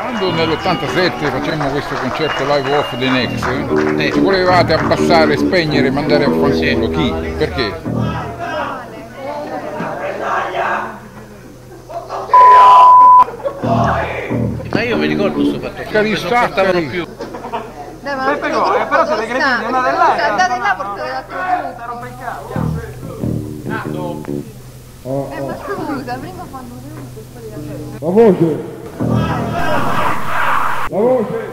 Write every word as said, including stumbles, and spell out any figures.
Quando nell'ottantasette facemmo questo concerto live off dei Nex, eh, ci volevate abbassare, spegnere, mandare a fanculo. Chi? Perché? Ma io mi ricordo questo fatto, che non portavano più. Dai, ma non però, eh, però se le cretine andate là, andate là portate l'altro gruppo. Eh, ma scusa, prima fanno tutto. La voce! La voce!